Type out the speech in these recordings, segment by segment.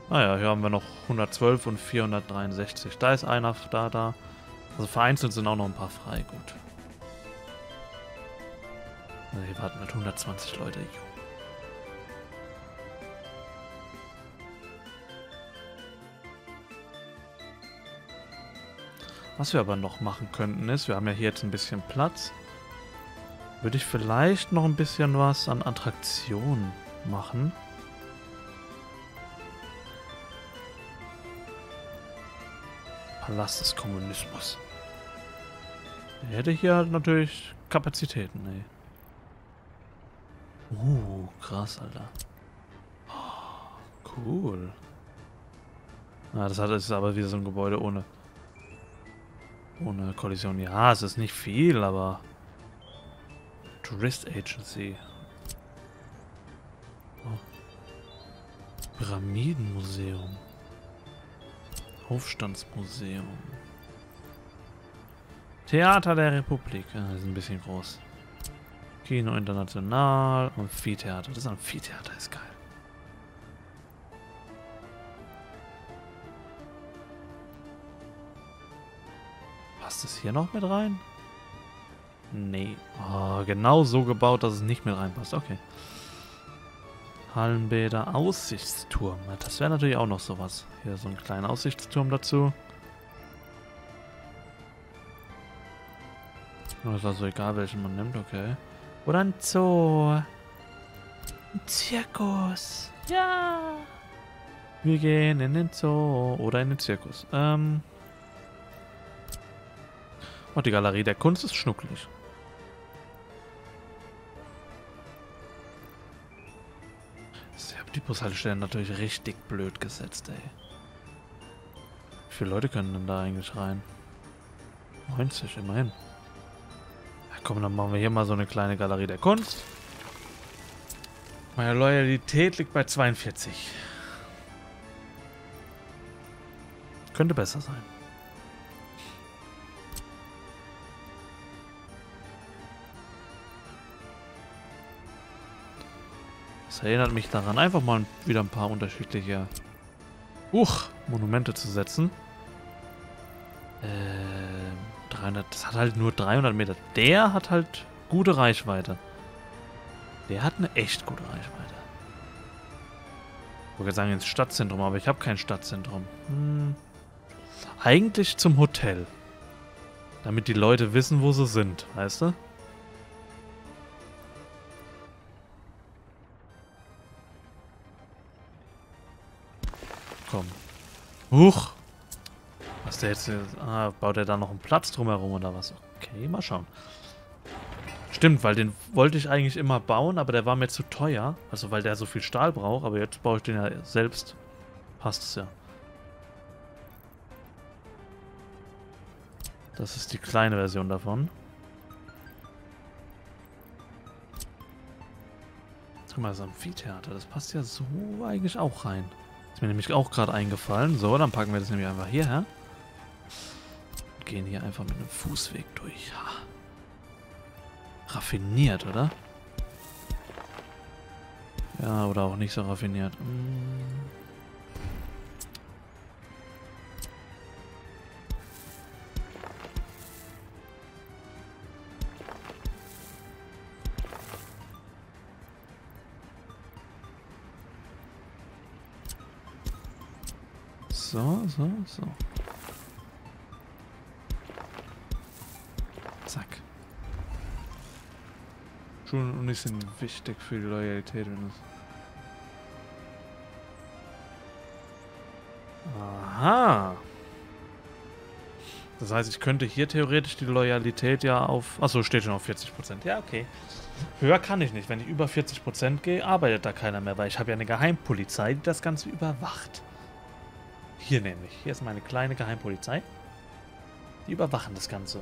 Naja, hier haben wir noch 112 und 463. Da ist einer da. Also vereinzelt sind auch noch ein paar frei. Gut. Also hier warten mit 120 Leute. Was wir aber noch machen könnten ist, wir haben ja hier jetzt ein bisschen Platz. Würde ich vielleicht noch ein bisschen was an Attraktionen machen. Palast des Kommunismus. Der hätte hier halt natürlich Kapazitäten, ey. Krass, Alter. Cool. Das ist aber wieder so ein Gebäude ohne Kollision. Ja, es ist nicht viel, aber Tourist Agency. Pyramidenmuseum. Aufstandsmuseum. Theater der Republik. Das ist ein bisschen groß. Kino International. Amphitheater. Das Amphitheater ist geil. Passt es hier noch mit rein? Nee. Oh, genau so gebaut, dass es nicht mit reinpasst. Okay. Hallenbäder, Aussichtsturm. Das wäre natürlich auch noch sowas. Hier so ein kleiner Aussichtsturm dazu. Ist also egal, welchen man nimmt, okay. Oder ein Zoo. Ein Zirkus. Ja. Wir gehen in den Zoo. Oder in den Zirkus. Oh, die Galerie der Kunst ist schnucklig. Die Bushaltestellen natürlich richtig blöd gesetzt, ey. Wie viele Leute können denn da eigentlich rein? 90, immerhin. Ja, komm, dann machen wir hier mal so eine kleine Galerie der Kunst. Meine Loyalität liegt bei 42. Könnte besser sein. Das erinnert mich daran, einfach mal wieder ein paar unterschiedliche Monumente zu setzen. 300, das hat halt nur 300 Meter. Der hat halt gute Reichweite. Der hat eine echt gute Reichweite. Ich wollte sagen ins Stadtzentrum, aber ich habe kein Stadtzentrum. Eigentlich zum Hotel. Damit die Leute wissen, wo sie sind, weißt du? Komm. Was der jetzt... baut er da noch einen Platz drumherum oder was? Okay, mal schauen. Stimmt, weil den wollte ich eigentlich immer bauen, aber der war mir zu teuer. Also weil der so viel Stahl braucht, aber jetzt baue ich den ja selbst. Passt es ja. Das ist die kleine Version davon. Guck mal, das Amphitheater, das passt ja so eigentlich auch rein. Ist mir nämlich auch gerade eingefallen. So, dann packen wir das nämlich einfach hierher. Und gehen hier einfach mit einem Fußweg durch. Ha. Raffiniert, oder? Ja, oder auch nicht so raffiniert. So. Zack. Schulen und Unis sind wichtig für die Loyalität. Aha. Das heißt, ich könnte hier theoretisch die Loyalität ja auf... Achso, steht schon auf 40%. Ja, okay. Höher kann ich nicht. Wenn ich über 40% gehe, arbeitet da keiner mehr, weil ich habe ja eine Geheimpolizei, die das Ganze überwacht. Hier nämlich. Hier ist meine kleine Geheimpolizei. Die überwachen das Ganze.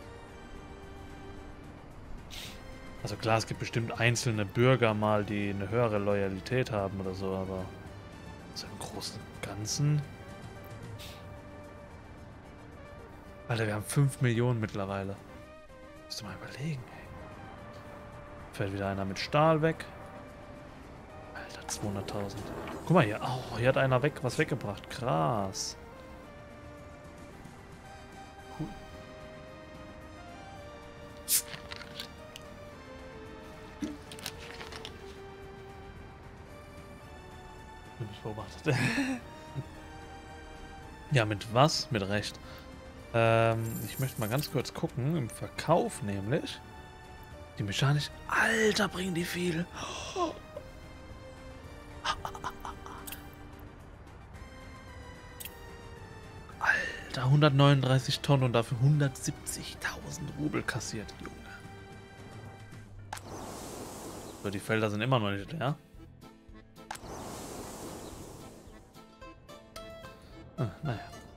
Also klar, es gibt bestimmt einzelne Bürger mal, die eine höhere Loyalität haben oder so, aber so im Großen und Ganzen... Alter, wir haben 5 Millionen mittlerweile. Musst du mal überlegen, ey. Fällt wieder einer mit Stahl weg. Alter. 200.000. Guck mal hier. Oh, hier hat einer was weggebracht. Krass. Cool. Bin ich beobachtet. Ja, mit was? Mit Recht. Ich möchte mal ganz kurz gucken. Im Verkauf nämlich. Die mechanisch. Alter, bringen die viel. Alter, 139 Tonnen und dafür 170.000 Rubel kassiert, Junge. So, die Felder sind immer noch nicht leer. Naja.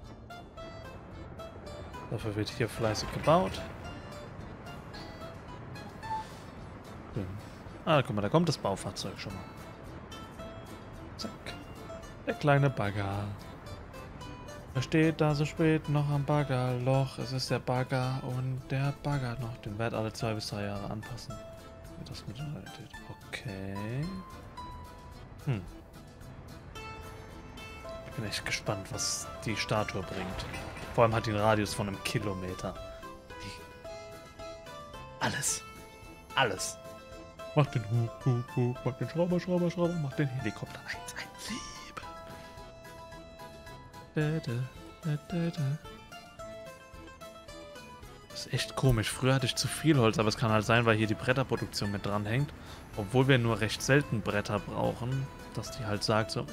Dafür wird hier fleißig gebaut. Ah, guck mal, da kommt das Baufahrzeug schon mal. Zack. Der kleine Bagger. Er steht da so spät noch am Baggerloch. Es ist der Bagger und der Bagger noch. Den Wert alle 2 bis 3 Jahre anpassen. Das mit der Realität. Okay. Ich bin echt gespannt, was die Statue bringt. Vor allem hat die einen Radius von 1 Kilometer. Alles. Alles. Mach den Hub, mach den Schrauber, mach den Helikopter 117. Das ist echt komisch. Früher hatte ich zu viel Holz, aber es kann halt sein, weil hier die Bretterproduktion mit dran hängt. Obwohl wir nur recht selten Bretter brauchen, dass die halt sagt so,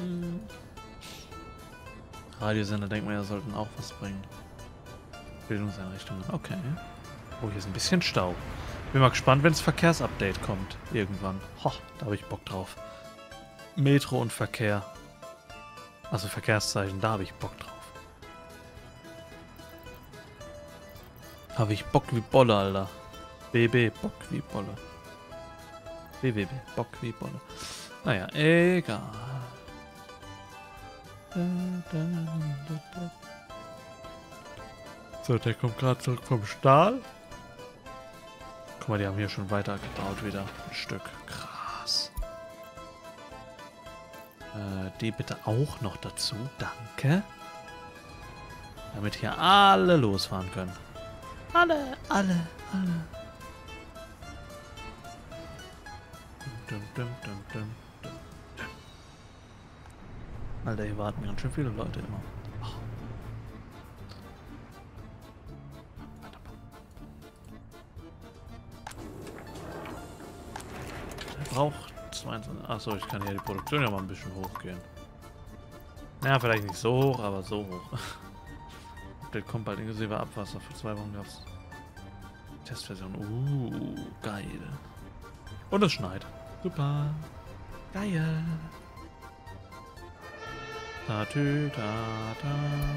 Radiosender, denkt man ja, sollten auch was bringen. Bildungseinrichtungen, okay. Oh, hier ist ein bisschen Stau. Bin mal gespannt, wenn das Verkehrsupdate kommt. Irgendwann. Ho, da habe ich Bock drauf. Metro und Verkehr. Also Verkehrszeichen, da habe ich Bock drauf. Habe ich Bock wie Bolle, Alter. BB, Bock wie Bolle. BBB, Bock wie Bolle. Naja, egal. So, der kommt gerade zurück vom Stahl. Guck mal, die haben hier schon weiter gebaut wieder. Ein Stück. Krass. Die bitte auch noch dazu. Danke. Damit hier alle losfahren können. Alle. Alter, hier warten ganz schön viele Leute immer. Braucht 22. Achso, ich kann hier die Produktion ja mal ein bisschen hochgehen. Naja, vielleicht nicht so hoch, aber so hoch. Der kommt bald inklusive Abwasser. Für 2 Wochen gab's Testversion. Geil. Und es schneit. Super. Geil. Tatü, tata.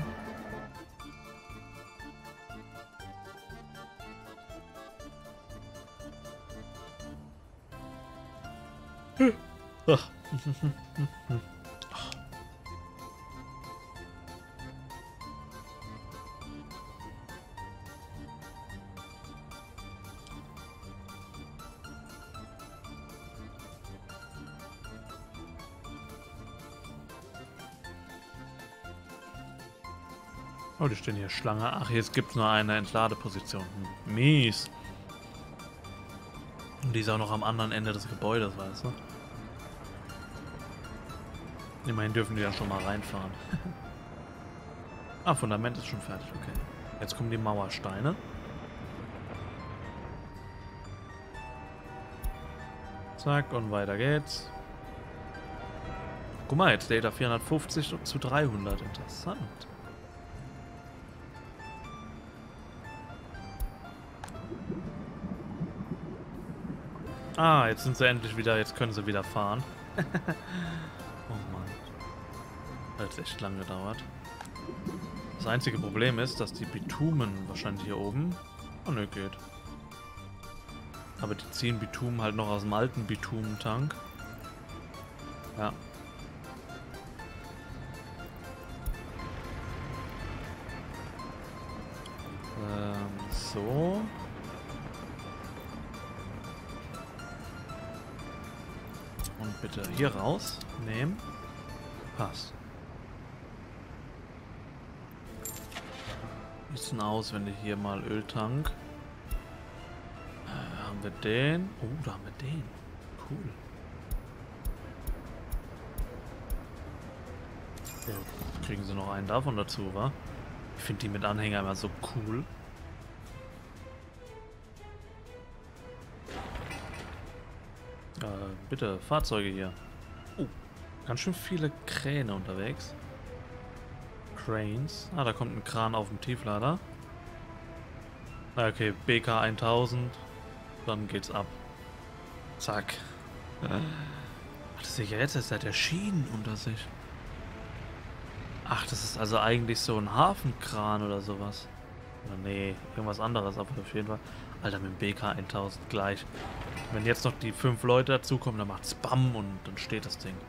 Ach. Oh, die stehen hier Schlange. Ach, jetzt gibt es nur eine Entladeposition. Mies. Und die ist auch noch am anderen Ende des Gebäudes, weißt du? Immerhin dürfen die ja schon mal reinfahren. Ah, Fundament ist schon fertig, okay. Jetzt kommen die Mauersteine. Zack, und weiter geht's. Guck mal, jetzt lädt er 450 zu 300. Interessant. Ah, jetzt sind sie endlich wieder, jetzt können sie wieder fahren. Oh Mann. Das hat echt lang gedauert. Das einzige Problem ist, dass die Bitumen wahrscheinlich hier oben... Oh ne, geht. Aber die ziehen Bitumen halt noch aus dem alten Bitumentank. Ja. So. Und bitte hier raus. Nehmen. Passt. Wie sieht's denn aus, wenn wir hier mal Öltank... haben wir den? Oh, da haben wir den. Cool. Ja, kriegen sie noch einen davon dazu, wa? Ich finde die mit Anhänger immer so cool. Bitte, Fahrzeuge hier. Oh, ganz schön viele Kräne unterwegs. Cranes. Ah, da kommt ein Kran auf dem Tieflader. Okay, BK 1000. Dann geht's ab. Zack. Ach, das sehe ich ja jetzt, ist der Schienen unter sich. Ach, das ist also eigentlich so ein Hafenkran oder sowas. Oder nee, irgendwas anderes, aber auf jeden Fall. Alter, mit dem BK 1000 gleich. Wenn jetzt noch die 5 Leute dazukommen, dann macht's BAM und dann steht das Ding.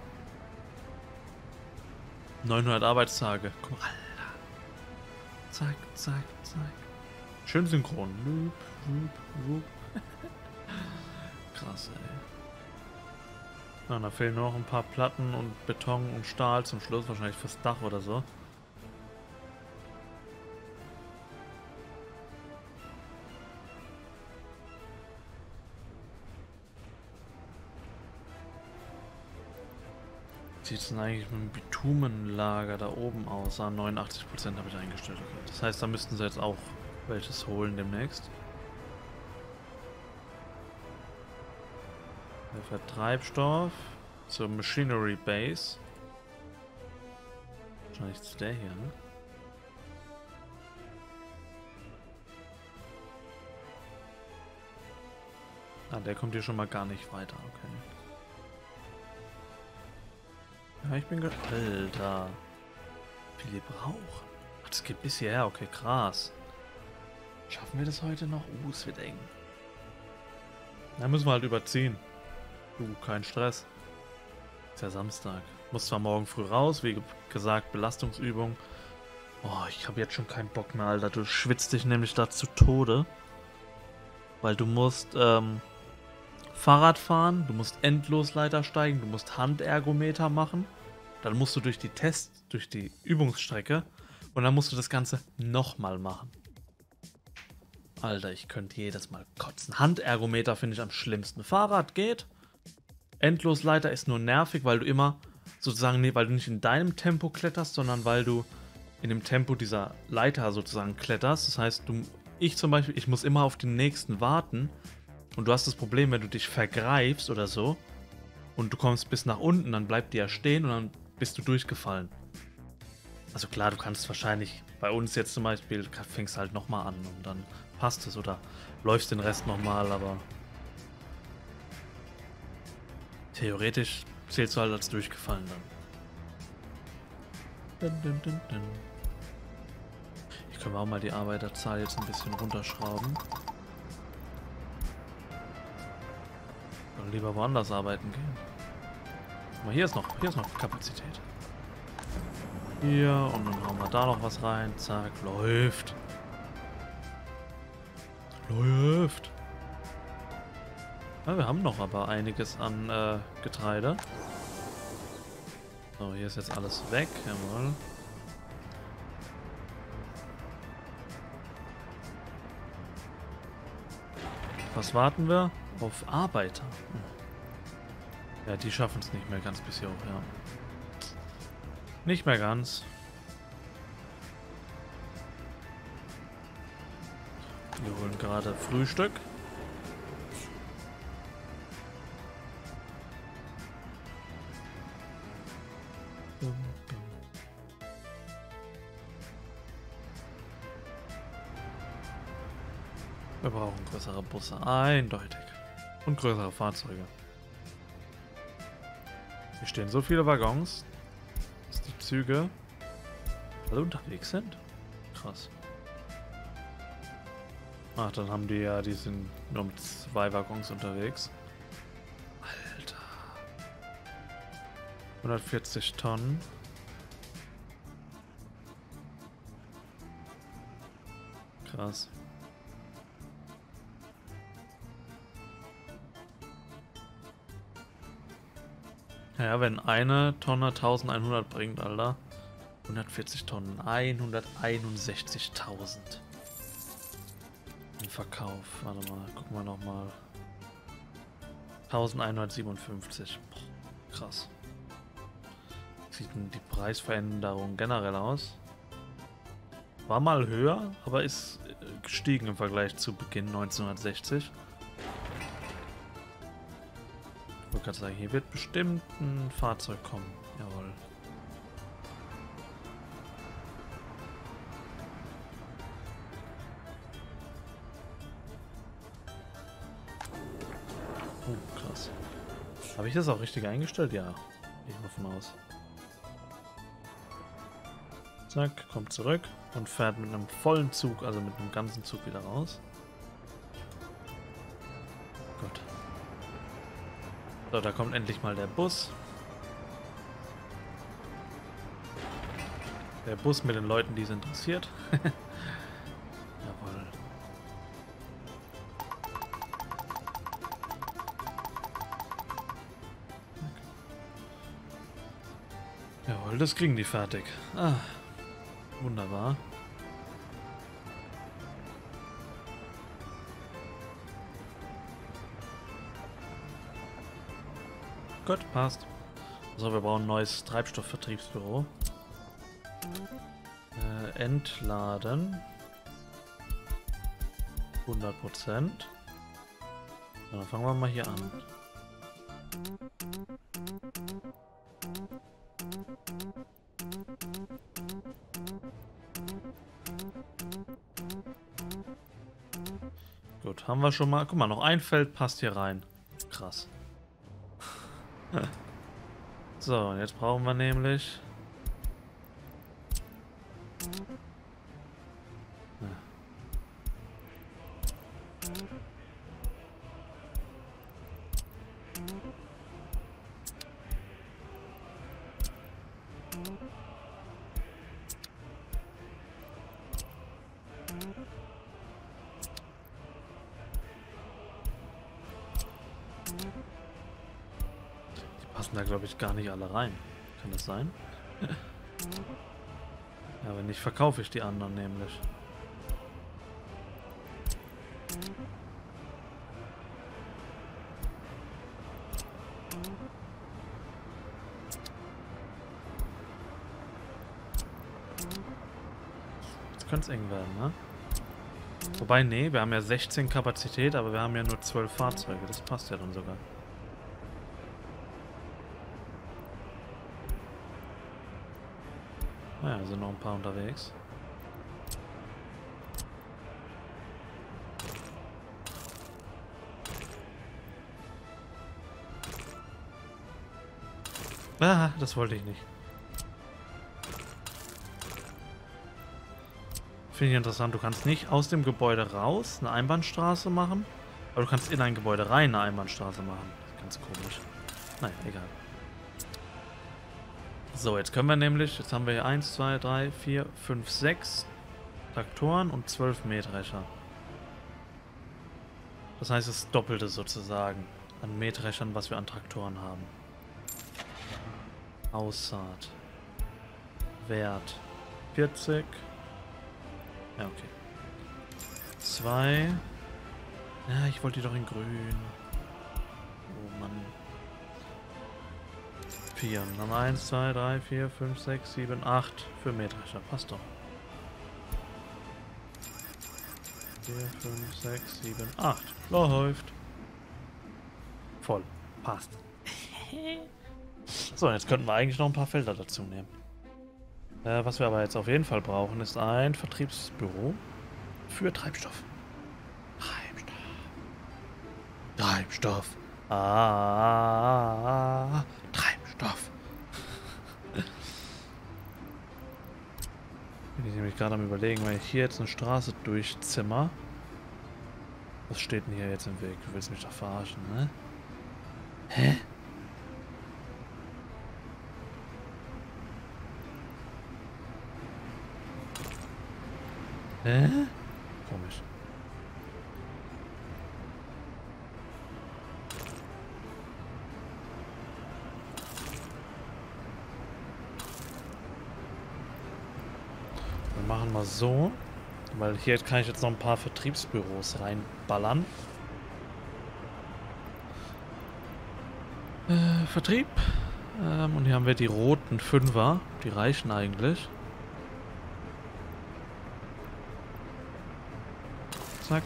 900 Arbeitstage. Guck mal, Alter. Zack, zack, zack. Schön synchron. Loop, loop, loop. Krass, ey. Na, da fehlen nur noch ein paar Platten und Beton und Stahl zum Schluss. Wahrscheinlich fürs Dach oder so. Sieht es denn eigentlich mit dem Bitumenlager da oben aus? Ah, 89% habe ich eingestellt. Okay. Das heißt, da müssten sie jetzt auch welches holen demnächst. Der Treibstoff zur Machinery Base. Wahrscheinlich zu der hier, ne? Ah, der kommt hier schon mal gar nicht weiter, okay. Ja, ich bin Alter. Wie viel brauchen? Ach, das geht bis hierher, okay, krass. Schaffen wir das heute noch? Es wird eng. Da müssen wir halt überziehen. Kein Stress. Ist ja Samstag. Muss zwar morgen früh raus, wie gesagt, Belastungsübung. Oh, ich habe jetzt schon keinen Bock mehr, Alter. Du schwitzt dich nämlich da zu Tode. Weil du musst Fahrrad fahren, du musst Endlosleiter steigen, du musst Handergometer machen. Dann musst du durch die Übungsstrecke und dann musst du das Ganze nochmal machen. Alter, ich könnte jedes Mal kotzen. Handergometer finde ich am schlimmsten. Fahrrad geht. Endlosleiter ist nur nervig, weil du immer sozusagen, nee, weil du nicht in deinem Tempo kletterst, sondern weil du in dem Tempo dieser Leiter sozusagen kletterst. Das heißt, ich zum Beispiel, ich muss immer auf den nächsten warten und du hast das Problem, wenn du dich vergreifst oder so und du kommst bis nach unten, dann bleibt die ja stehen und dann bist du durchgefallen. Also klar, du kannst wahrscheinlich bei uns jetzt zum Beispiel, fängst halt nochmal an und dann passt es oder läufst den Rest nochmal, aber theoretisch zählst du halt als durchgefallen dann. Ich kann auch mal die Arbeiterzahl jetzt ein bisschen runterschrauben. Dann lieber woanders arbeiten gehen. Guck mal, hier ist noch Kapazität. Hier und dann hauen wir da noch was rein. Zack, läuft. Läuft. Ja, wir haben noch aber einiges an Getreide. So, hier ist jetzt alles weg. Jawohl. Was warten wir? Auf Arbeiter. Ja, die schaffen es nicht mehr ganz bis hier hoch, ja. Nicht mehr ganz. Wir holen gerade Frühstück. Wir brauchen größere Busse, eindeutig. Und größere Fahrzeuge. Hier stehen so viele Waggons, dass die Züge alle unterwegs sind. Krass. Ach, dann haben die ja, die sind nur mit 2 Waggons unterwegs. Alter. 140 Tonnen. Krass. Ja, wenn eine Tonne 1100 bringt, Alter. 140 Tonnen, 161.000. Im Verkauf, warte mal, gucken wir nochmal. 1157. Boah, krass. Wie sieht denn die Preisveränderung generell aus? War mal höher, aber ist gestiegen im Vergleich zu Beginn 1960. Ich wollte gerade sagen, hier wird bestimmt ein Fahrzeug kommen. Jawohl. Oh, krass. Habe ich das auch richtig eingestellt? Ja. Gehe ich mal von aus. Zack, kommt zurück und fährt mit einem vollen Zug, also mit einem ganzen Zug wieder raus. Gut. So, da kommt endlich mal der Bus. Der Bus mit den Leuten, die es interessiert. Jawohl. Jawohl, das kriegen die fertig. Ah, wunderbar. Gut, passt. So, wir brauchen ein neues Treibstoffvertriebsbüro. Entladen. 100%. So, dann fangen wir mal hier an. Gut, haben wir schon mal. Guck mal, noch ein Feld passt hier rein. Krass. So, und jetzt brauchen wir nämlich... Die passen da, glaube ich, gar nicht alle rein. Kann das sein? Ja, wenn nicht, verkaufe ich die anderen nämlich. Jetzt könnte es eng werden, ne? Wobei, nee, wir haben ja 16 Kapazität, aber wir haben ja nur 12 Fahrzeuge. Das passt ja dann sogar. Naja, sind noch ein paar unterwegs. Ah, das wollte ich nicht. Finde ich interessant. Du kannst nicht aus dem Gebäude raus eine Einbahnstraße machen, aber du kannst in ein Gebäude rein eine Einbahnstraße machen. Das ist ganz komisch. Naja, egal. So, jetzt können wir nämlich, jetzt haben wir hier 1, 2, 3, 4, 5, 6 Traktoren und 12 Mähdrescher. Das heißt, das Doppelte sozusagen an Mähdreschern, was wir an Traktoren haben. Aussaat. Wert 40. Ja, okay. 2. Ja, ich wollte die doch in grün. Oh Mann. 4. Dann 1, 2, 3, 4, 5, 6, 7, 8 für Mähdrescher. Passt doch. 4, 5, 6, 7, 8. Läuft. Voll. Passt. So, jetzt könnten wir eigentlich noch ein paar Felder dazu nehmen. Was wir aber jetzt auf jeden Fall brauchen, ist ein Vertriebsbüro für Treibstoff. Treibstoff. Treibstoff. Bin ich nämlich gerade am Überlegen, wenn ich hier jetzt eine Straße durchzimmer. Was steht denn hier jetzt im Weg? Du willst mich doch verarschen, ne? Hä? Komisch. Wir machen mal so. Weil hier kann ich jetzt noch ein paar Vertriebsbüros reinballern. Vertrieb. Und hier haben wir die roten Fünfer. Die reichen eigentlich. Zack.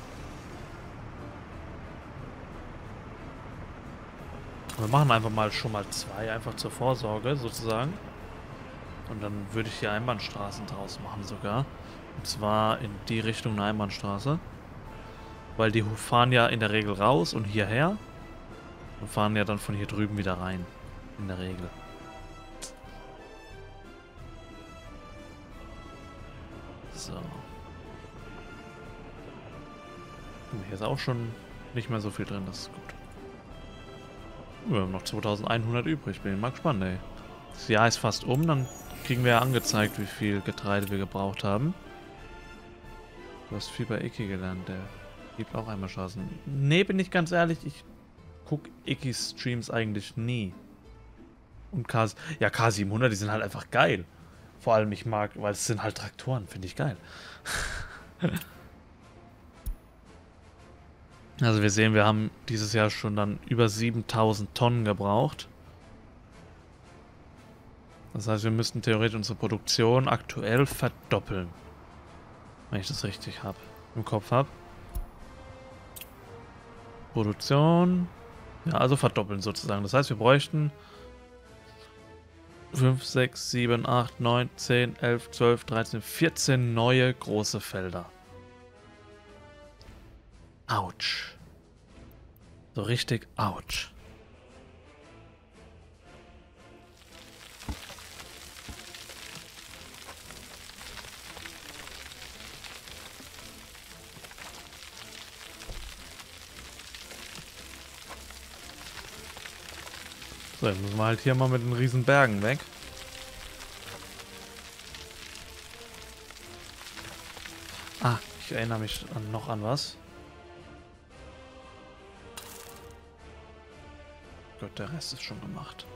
Wir machen einfach mal schon mal 2, einfach zur Vorsorge sozusagen. Und dann würde ich hier Einbahnstraßen draus machen sogar. Und zwar in die Richtung eine Einbahnstraße. Weil die fahren ja in der Regel raus und hierher. Und fahren ja dann von hier drüben wieder rein. In der Regel. So. Hier ist auch schon nicht mehr so viel drin, das ist gut. Wir haben noch 2100 übrig, bin mal gespannt, ey. Das Jahr ist fast um, dann kriegen wir ja angezeigt, wie viel Getreide wir gebraucht haben. Du hast viel bei Iki gelernt, der gibt auch einmal Chancen. Nee, bin ich ganz ehrlich, ich gucke Ikis Streams eigentlich nie. Und ja, K700, die sind halt einfach geil. Vor allem ich mag, weil es sind halt Traktoren, finde ich geil. Also wir sehen, wir haben dieses Jahr schon dann über 7000 Tonnen gebraucht. Das heißt, wir müssten theoretisch unsere Produktion aktuell verdoppeln. Wenn ich das richtig im Kopf habe. Produktion. Ja, also verdoppeln sozusagen. Das heißt, wir bräuchten 5, 6, 7, 8, 9, 10, 11, 12, 13, 14 neue große Felder. Autsch. So richtig ouch. So, jetzt müssen wir halt hier mal mit den riesen Bergen weg. Ah, ich erinnere mich noch an was. Gott, der Rest ist schon gemacht.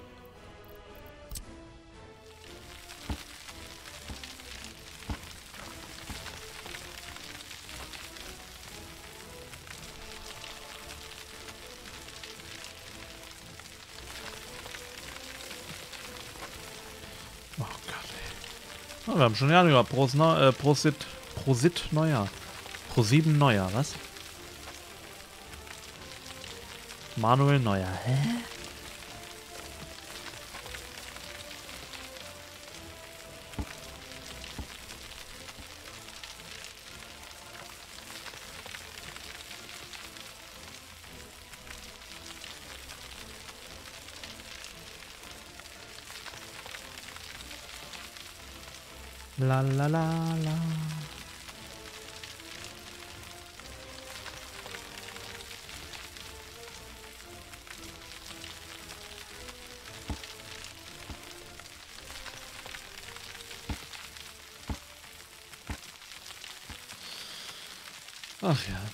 Oh Gott, ey. Oh, wir haben schon Januar. Prosit Neujahr. Pro7 Neujahr, was? Manuel Neuer. Hä? La la la la. Ach ja.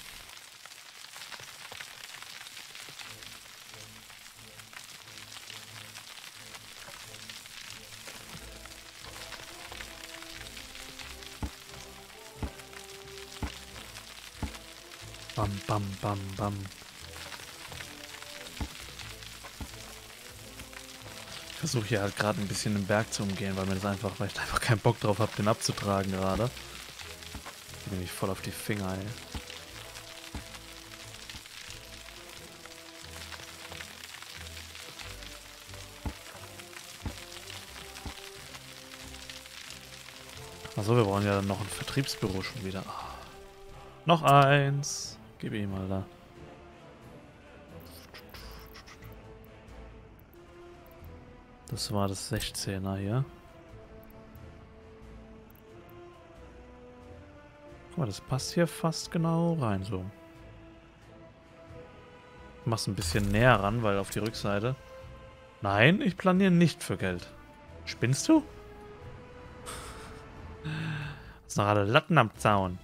Bam, bam, bam, bam. Ich versuche hier halt gerade ein bisschen den Berg zu umgehen, weil ich einfach keinen Bock drauf habe, den abzutragen gerade. Geht nämlich voll auf die Finger, ey. Achso, wir brauchen ja dann noch ein Vertriebsbüro schon wieder. Ah. Noch eins. Gib ihm mal da. Das war das 16er hier. Guck mal, das passt hier fast genau rein so. Ich mach's ein bisschen näher ran, weil auf die Rückseite. Nein, ich planiere nicht für Geld. Spinnst du? Hast noch alle Latten am Zaun.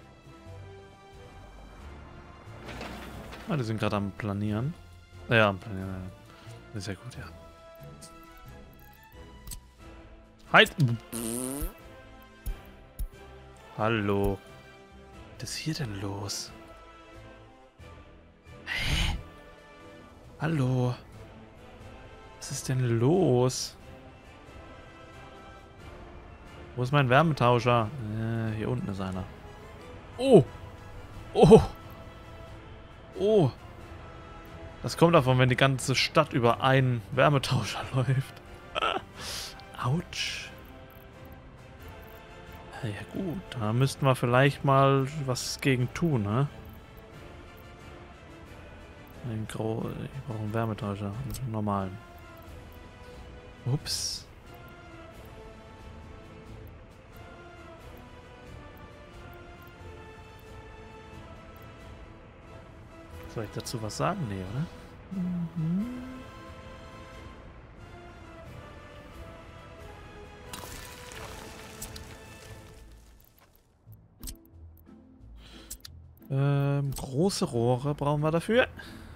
Ah, die sind gerade am Planieren. Ja, am Planieren. Ja. Ist ja gut, ja. Halt! Hallo. Was ist hier denn los? Hä? Hallo. Was ist denn los? Wo ist mein Wärmetauscher? Hier unten ist einer. Oh! Oh! Oh! Das kommt davon, wenn die ganze Stadt über einen Wärmetauscher läuft. Autsch. Ja gut, da müssten wir vielleicht mal was gegen tun, ne? Ich brauche einen Wärmetauscher, einen normalen. Ups. Soll ich dazu was sagen? Nee, oder? Mhm. Große Rohre brauchen wir dafür.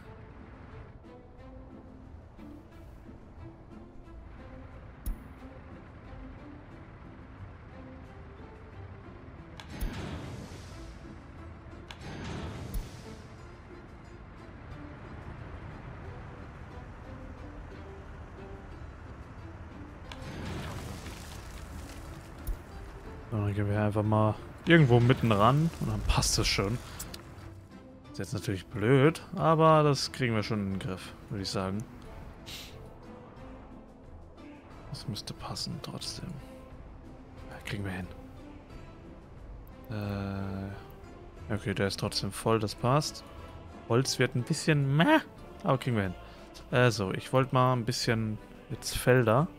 So, dann gehen wir einfach mal irgendwo mitten ran und dann passt es schon. Ist jetzt natürlich blöd, aber das kriegen wir schon in den Griff, würde ich sagen. Das müsste passen trotzdem. Ja, kriegen wir hin. Okay, der ist trotzdem voll, das passt. Holz wird ein bisschen meh, aber kriegen wir hin. So, ich wollte mal ein bisschen jetzt Felder.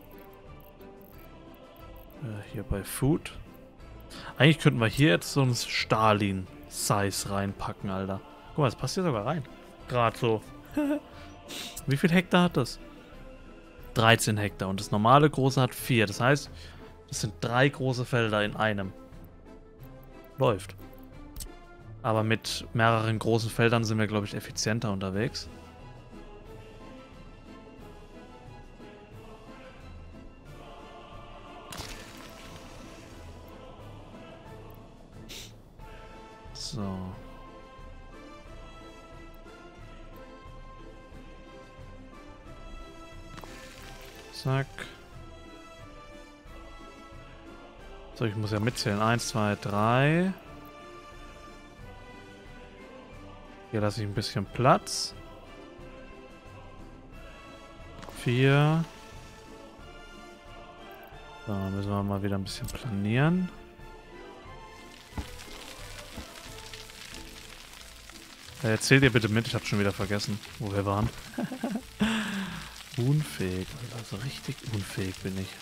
Hier bei Food. Eigentlich könnten wir hier jetzt so ein Stalin-Size reinpacken, Alter. Guck mal, das passt hier sogar rein. Gerade so. Wie viel Hektar hat das? 13 Hektar und das normale große hat 4. Das heißt, das sind 3 große Felder in einem. Läuft. Aber mit mehreren großen Feldern sind wir, glaube ich, effizienter unterwegs. So. Zack. So, ich muss ja mitzählen. 1, 2, 3. Hier lasse ich ein bisschen Platz. 4. So, müssen wir mal wieder ein bisschen planieren. Erzählt ihr bitte mit, ich habe schon wieder vergessen, wo wir waren. Unfähig, also richtig unfähig bin ich.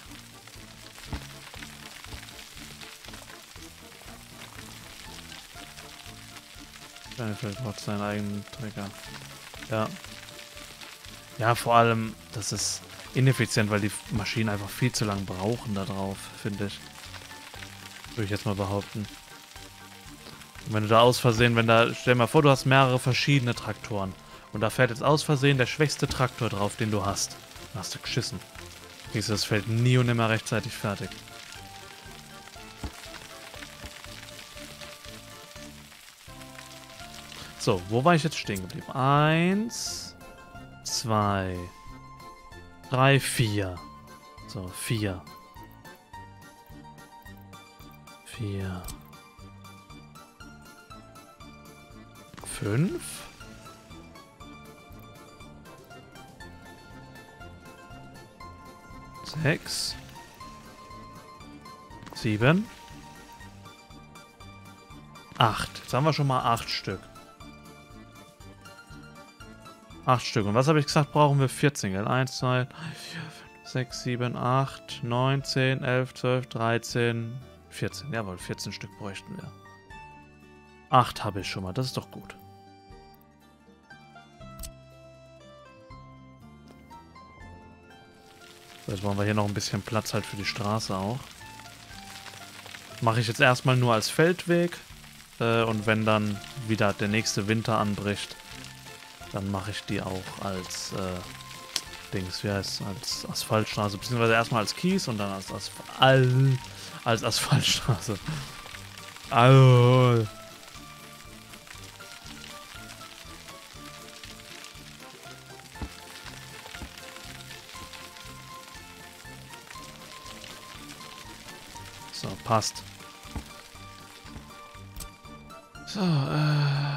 Vielleicht hat seinen eigenen Trigger. Ja. Ja, vor allem, das ist ineffizient, weil die Maschinen einfach viel zu lang brauchen da drauf, finde ich. Würde ich jetzt mal behaupten. Und wenn du da aus Versehen, stell dir mal vor, du hast mehrere verschiedene Traktoren. Und da fährt jetzt aus Versehen der schwächste Traktor drauf, den du hast. Da hast du geschissen. Siehst du, das fällt nie und nimmer rechtzeitig fertig. So, wo war ich jetzt stehen geblieben? 1, 2, 3, 4. So, 4. 4. 5. 6. 7. 8. Jetzt haben wir schon mal 8 Stück. 8 Stück. Und was habe ich gesagt? Brauchen wir 14, gell? 1, 2, 3, 4, 5, 6, 7, 8, 9, 10, 11, 12, 13, 14. Jawohl, 14 Stück bräuchten wir. 8 habe ich schon mal. Das ist doch gut. So, jetzt wollen wir hier noch ein bisschen Platz halt für die Straße auch. Mache ich jetzt erstmal nur als Feldweg. Und wenn dann wieder der nächste Winter anbricht, dann mache ich die auch als als Asphaltstraße, beziehungsweise erstmal als Kies und dann als Asphaltstraße. Also. So, passt. So,